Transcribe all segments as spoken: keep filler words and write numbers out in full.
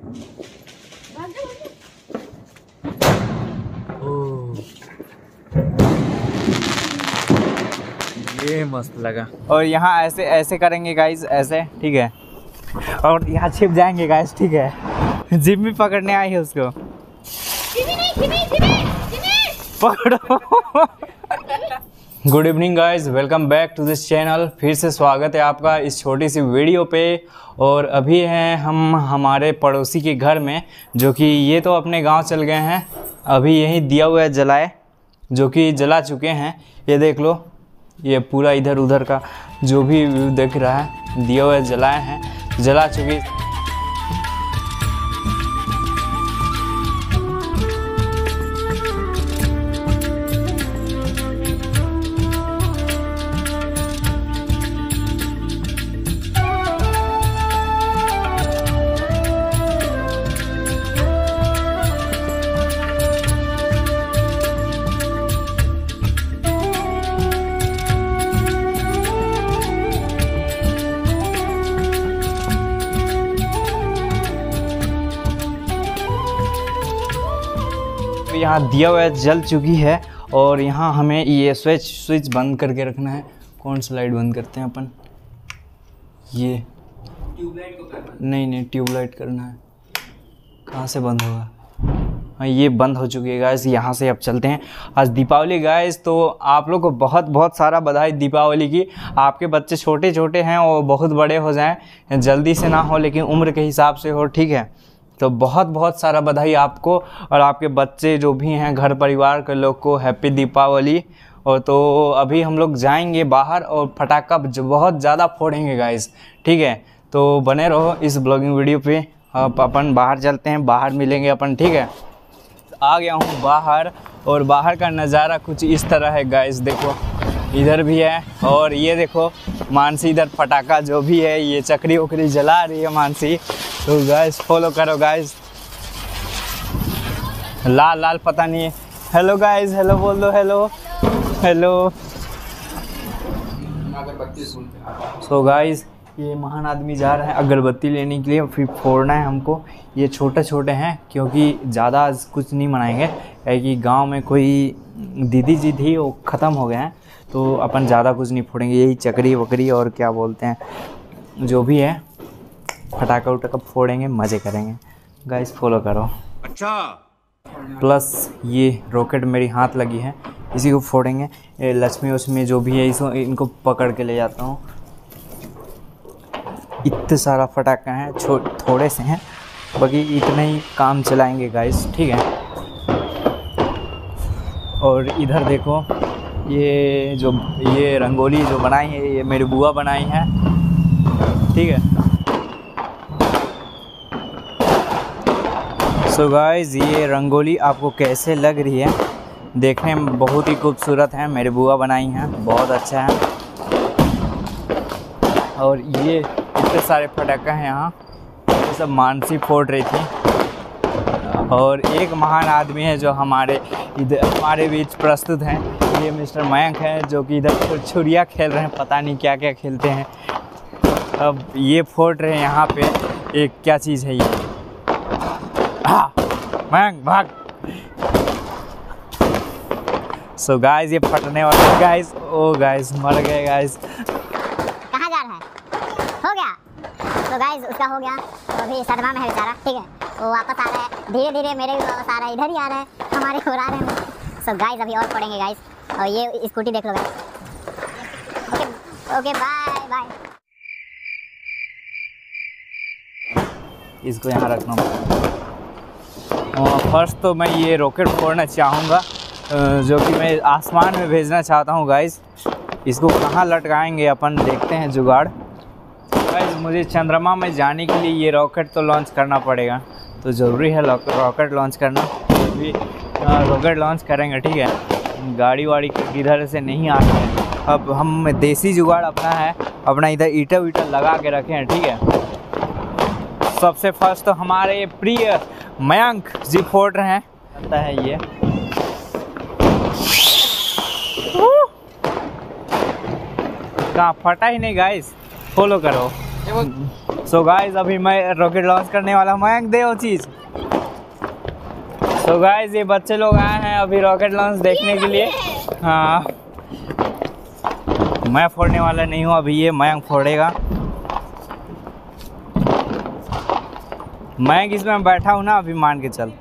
ये मस्त लगा। और यहाँ ऐसे ऐसे करेंगे गाइस, ऐसे, ठीक है। और यहाँ छिप जाएंगे गाइस, ठीक है। जिम्मी पकड़ने आई है उसको। जिम्मी नहीं, जिम्मी, जिम्मी, जिम्मी। पकड़ो। Good evening guys, welcome back to this channel. फिर से स्वागत है आपका इस छोटी सी वीडियो पे। और अभी हैं हम हमारे पड़ोसी के घर में, जो कि ये तो अपने गांव चल गए हैं। अभी यही दिया हुआ है जलाए, जो कि जला चुके हैं। ये देख लो, ये पूरा इधर उधर का जो भी व्यू दिख रहा है, दिया हुआ जलाए हैं, जला चुके। यहाँ दिया हुआ जल चुकी है। और यहाँ हमें ये स्विच स्विच बंद करके रखना है। कौन सा लाइट बंद करते हैं अपन? ये ट्यूबलाइट को करना, नहीं नहीं ट्यूबलाइट करना है। कहाँ से बंद होगा? हाँ, ये बंद हो चुकी है गाइस। यहाँ से अब चलते हैं। आज दीपावली गाइस, तो आप लोग को बहुत बहुत सारा बधाई दीपावली की। आपके बच्चे छोटे छोटे हैं और बहुत बड़े हो जाएं, जल्दी से ना हो लेकिन उम्र के हिसाब से हो, ठीक है। तो बहुत बहुत सारा बधाई आपको और आपके बच्चे जो भी हैं, घर परिवार के लोग को हैप्पी दीपावली। और तो अभी हम लोग जाएंगे बाहर और पटाखा बहुत ज़्यादा फोड़ेंगे गाइस, ठीक है। तो बने रहो इस ब्लॉगिंग वीडियो पे। अब अपन बाहर चलते हैं, बाहर मिलेंगे अपन, ठीक है। आ गया हूँ बाहर और बाहर का नज़ारा कुछ इस तरह है गाइस। देखो इधर भी है और ये देखो मानसी इधर पटाखा जो भी है, ये चक्री वकरी जला रही है मानसी। तो गाइस फॉलो करो गाइस। लाल लाल पता नहीं है। हेलो गाइस, हेलो बोल दो, हेलो हेलो। सो गाइस, ये महान आदमी जा रहे हैं अगरबत्ती लेने के लिए, फिर फोड़ना है हमको। ये छोटे छोटे हैं क्योंकि ज़्यादा कुछ नहीं मनाएंगे, क्योंकि गांव में कोई दीदी जी थी, वो ख़त्म हो गए हैं। तो अपन ज़्यादा कुछ नहीं फोड़ेंगे, यही चक्री वकरी और क्या बोलते हैं जो भी है, फटाखा उटाखा फोड़ेंगे, मज़े करेंगे गाइस। फॉलो करो। अच्छा। प्लस ये रॉकेट मेरी हाथ लगी है, इसी को फोड़ेंगे। ये लक्ष्मी वक्ष्मी जो भी है, इसको इनको पकड़ के ले जाता हूँ। इतने सारा फटाखा हैं, थोड़े से हैं, बाकी इतने ही काम चलाएंगे गाइस, ठीक है। और इधर देखो, ये जो ये रंगोली जो बनाई है, ये मेरी बुआ बनाई है, ठीक है। सो गाइस, ये रंगोली आपको कैसे लग रही है? देखने में बहुत ही खूबसूरत है, मेरी बुआ बनाई हैं, बहुत अच्छा है। और ये इतने सारे फटाखे हैं यहाँ, ये सब मानसी फोड़ रही थी। और एक महान आदमी है जो हमारे इधर हमारे बीच प्रस्तुत हैं, ये मिस्टर मयंक है, जो कि इधर छुरिया खेल रहे हैं, पता नहीं क्या क्या खेलते हैं। अब ये फोड़ रहे हैं यहाँ पे एक क्या चीज़ है ये। हाँ मयंक भाग। सो so गाइस, ये फटने वाला गाइस। ओ गाइस मर गए गाइस। कहाँ जा रहा है? हो गया। तो गाइस उसका हो गया, तो अभी सदमा में है बेचारा, ठीक है। वो वापस आ रहा है धीरे धीरे, मेरे भी वापस आ रहा है, इधर ही आ रहा है, हमारे हो रहा है। सो गाइस अभी और पढ़ेंगे गाइस। और ये स्कूटी देख लो guys. Okay okay bye bye. इसको यहाँ रखना। फर्स्ट तो मैं ये रॉकेट फोड़ना चाहूँगा, जो कि मैं आसमान में भेजना चाहता हूँ गाइस। इसको कहाँ लटकाएंगे अपन, देखते हैं जुगाड़। गाइस मुझे चंद्रमा में जाने के लिए ये रॉकेट तो लॉन्च करना पड़ेगा, तो ज़रूरी है रॉकेट लॉन्च करना। भी रॉकेट लॉन्च करेंगे, ठीक है। गाड़ी वाड़ी किधर से नहीं आ रही है। अब हम देसी जुगाड़ अपना है, अपना इधर ईटा वीटा लगा के रखे हैं, ठीक है। सबसे फर्स्ट तो हमारे प्रिय मयंक जी फोड़ रहे हैं, लगता है ये। कहाँ फटा ही नहीं गाइस, फॉलो करो। सो गाइस अभी मैं रॉकेट लॉन्च करने वाला हूँ। मयंक दे वो चीज़। सो गाइस ये बच्चे लोग आए हैं अभी रॉकेट लॉन्च देखने के लिए। हाँ मैं फोड़ने वाला नहीं हूँ अभी, ये मयंक फोड़ेगा। मयंक इसमें बैठा हूँ ना अभी, मान के चल।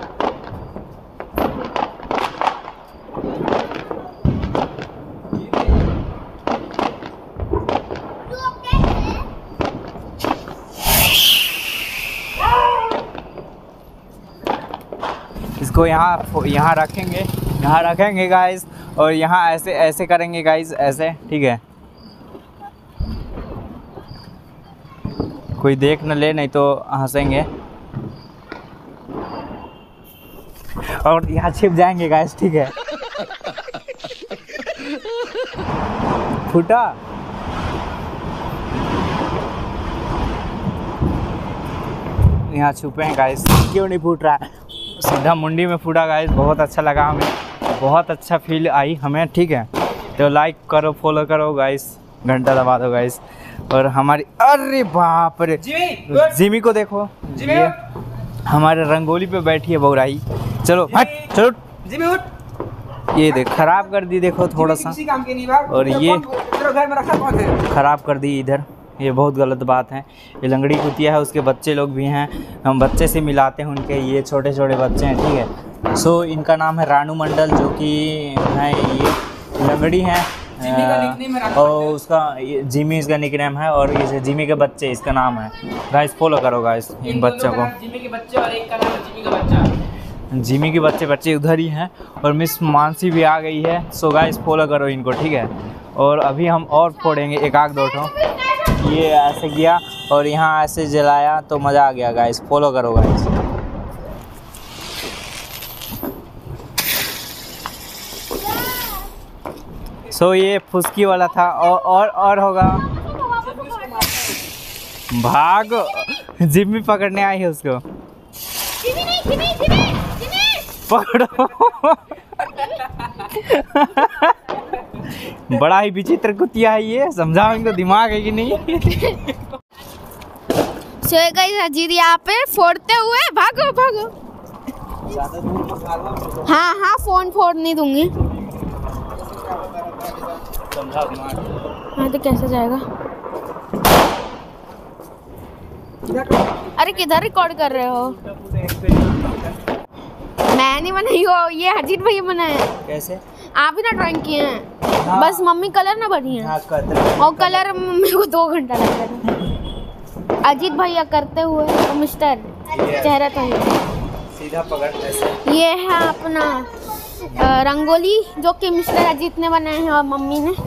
इसको यहाँ यहाँ रखेंगे, यहाँ रखेंगे गाइस, और यहाँ ऐसे ऐसे करेंगे गाइस, ऐसे, ठीक है। कोई देख न ले नहीं तो हंसेंगे। और यहाँ छिप जाएंगे गाइस, ठीक है। फूटा यहाँ छुपे हैं गाइस। क्यों नहीं फूट रहा है? सीधा मुंडी में फूटा गाइस। बहुत अच्छा लगा हमें, बहुत अच्छा फील आई हमें, ठीक है। तो लाइक करो, फॉलो करो गाइस, घंटा दबा दो गाइस। और हमारी, अरे बाप रे, जिमी को देखो, ये हमारे रंगोली पे बैठी है बौराई। चलो हट, चलो जिमी उठ। ये देख खराब कर दी, देखो थोड़ा सा। और ये घर में रखा कौन है? खराब कर दी इधर, ये बहुत गलत बात है। ये लंगड़ी कुतिया है, उसके बच्चे लोग भी हैं, हम बच्चे से मिलाते हैं उनके। ये छोटे छोटे बच्चे हैं, ठीक है। सो इनका नाम है रानू मंडल, जो कि है ये लंगड़ी हैं। और उसका जिमी इसका निकनेम है, और ये जिमी के बच्चे इसका नाम है। गाइस फॉलो करो गाइस इन बच्चों को। जिमी के बच्चे और एक का नाम जिमी का बच्चा। जिमी के बच्चे बच्चे उधर ही हैं, और मिस मानसी भी आ गई है। सो गाइस फॉलो करो इनको, ठीक है। और अभी हम और फोड़ेंगे एक आग दो ठो। ये ऐसे किया और यहाँ ऐसे जलाया तो मज़ा आ गया गाइस। फॉलो करो गाइस। सो ये फुसकी वाला था, और और और होगा। भाग, जिम्मी पकड़ने आई है उसको। जिमी नहीं, जिमी, जिमी, जिमी। पकड़ो। बड़ा ही विचित्र कुतिया है ये, समझाओ इनको दिमाग है कि नहीं। सो गाइस अजीत यहाँ पे फोड़ते हुए, भागो भागो। हाँ हाँ फोन फोड़ नहीं दूंगी। हाँ तो कैसे जाएगा? अरे किधर रिकॉर्ड कर रहे हो? मैं नहीं बनाई हो, ये अजीत भैया बनाए। कैसे? आप ही ना ड्राइंग किए हैं। हाँ। बस मम्मी कलर ना बनी है। हाँ, और कलर मेरे को दो घंटा लग रहा था। अजीत भैया करते हुए तो मिस्टर चेहरा तो सीधा पकड़ ऐसे। ये है अपना रंगोली, जो कि मिस्टर अजीत ने बनाए हैं और मम्मी ने।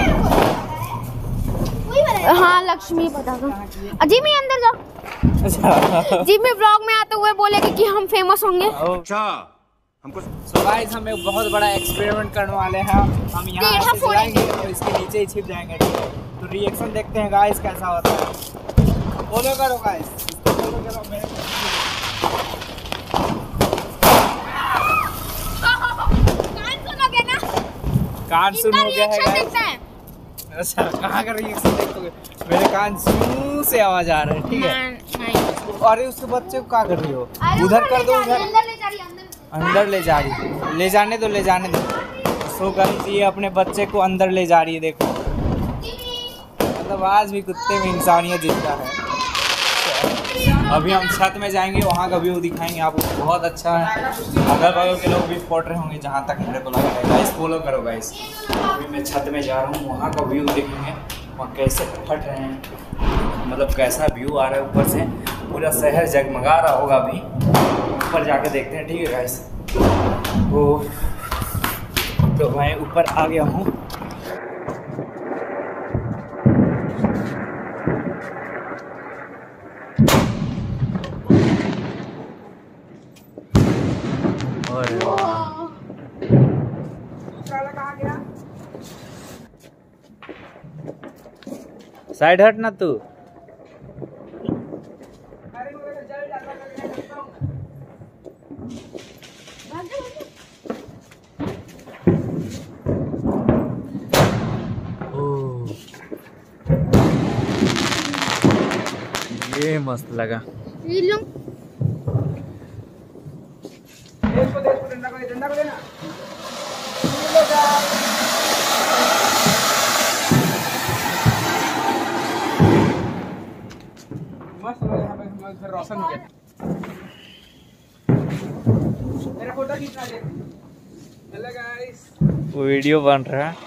हाँ लक्ष्मी पता था। अजीत में अंदर जाओ। अच्छा। जी में ब्लॉग में आते हुए बोलेगी कि हम फेमस होंगे। अच्छा हमको। सो गाइस हम एक बहुत बड़ा एक्सपेरिमेंट करने वाले हैं। हम यहाँ ऐसे जाएंगे और इसके नीचे ही छिप जाएंगे, ठीक है। तो रिएक्शन देखते हैं गाइस कैसा होता है। फॉलो करो गाइस, फॉलो करो मेरे। कान सुनोगे ना? कान सुनोगे है गाइस। अच्छा कहाँ का रिएक्शन देखोगे? मेरे कान सू से आवाज आ रहा है, ठीक है। अरे उसके बच्चे को क्या कर रही हो? उधर कर दो, उधर अंदर ले जा रही है। ले जाने दो, ले जाने दो। सो गाइस ये अपने बच्चे को अंदर ले जा रही है, देखो। मतलब आज भी कुत्ते में इंसानियत जितना है। अभी हम छत में जाएंगे, वहाँ का व्यू दिखाएंगे आपको, बहुत अच्छा है। अगल बगल के लोग भी फोड़ रहे होंगे जहाँ तक मेरे को लग रहा है। गाइस फॉलो करो गाइस। अभी मैं छत में जा रहा हूँ, वहाँ का व्यू देखेंगे, वहाँ कैसे फट रहे हैं, मतलब कैसा व्यू आ रहा है ऊपर से। पूरा शहर जगमगा रहा होगा। अभी ऊपर जाके देखते हैं, ठीक है गाइस। वो तो मैं ऊपर आ गया हूँ। साइड हट ना तू। ये मस्त लगा। ये लो। रोशन हो गया। मेरा फोटो खींचना दे। हेलो गाइस, वीडियो बन रहा है।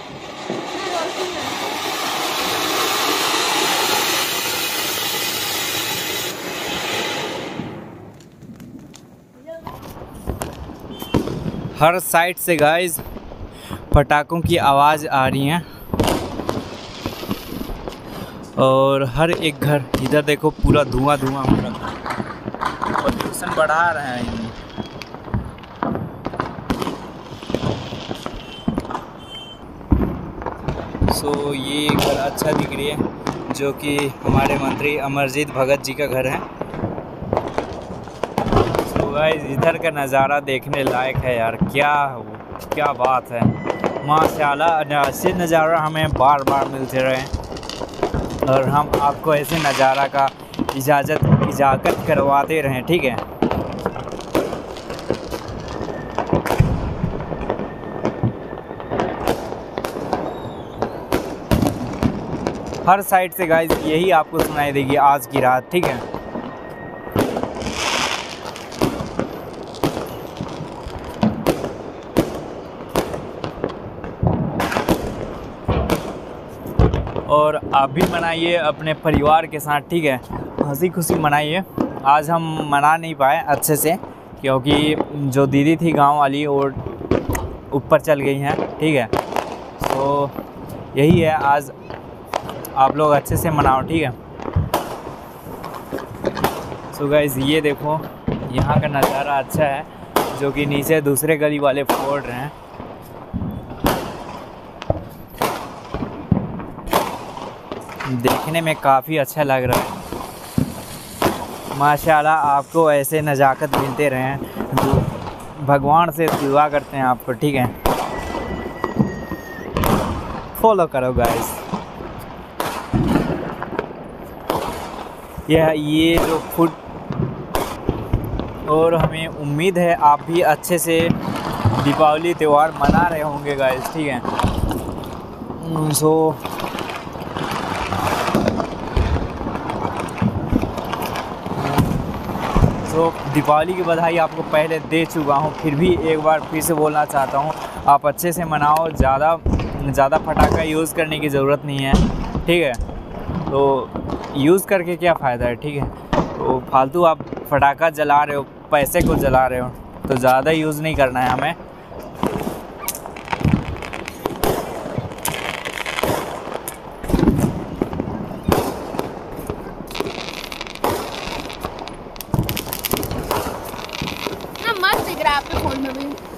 हर साइड से गाइस पटाखों की आवाज़ आ रही है और हर एक घर, इधर देखो पूरा धुआं धुआं हो रहा है, पोल्यूशन बढ़ा रहे हैं इनमें। सो ये घर अच्छा दिख रही है, जो कि हमारे मंत्री अमरजीत भगत जी का घर है। सो गाइस इधर का नज़ारा देखने लायक है यार, क्या क्या बात है, माशाल्लाह। ऐसे नज़ारा हमें बार बार मिलते रहे और हम आपको ऐसे नज़ारा का इजाज़त इजाज़त करवाते रहें, ठीक है। हर साइड से गाइस यही आपको सुनाई देगी आज की रात, ठीक है। और आप भी मनाइए अपने परिवार के साथ, ठीक है, हंसी खुशी मनाइए। आज हम मना नहीं पाए अच्छे से, क्योंकि जो दीदी थी गांव वाली वो ऊपर चल गई हैं, ठीक है। तो यही है, आज आप लोग अच्छे से मनाओ, ठीक है। सो गाइस ये देखो यहाँ का नज़ारा अच्छा है, जो कि नीचे दूसरे गली वाले फोड़ रहे हैं। देखने में काफ़ी अच्छा लग रहा है। माशाल्लाह, आपको ऐसे नज़ाकत मिलते रहें, भगवान से दुआ करते हैं आपको, ठीक है। फॉलो करो गाइस। यह ये जो फूड, और हमें उम्मीद है आप भी अच्छे से दीपावली त्यौहार मना रहे होंगे गाइस, ठीक है। सो तो दीपावली की बधाई आपको पहले दे चुका हूँ, फिर भी एक बार फिर से बोलना चाहता हूँ, आप अच्छे से मनाओ। ज़्यादा ज़्यादा पटाखा यूज़ करने की ज़रूरत नहीं है, ठीक है। तो यूज़ करके क्या फ़ायदा है, ठीक है। तो फालतू आप पटाखा जला रहे हो, पैसे को जला रहे हो, तो ज़्यादा यूज़ नहीं करना है हमें। मस्त दिख रहा है आपके फोन में भी।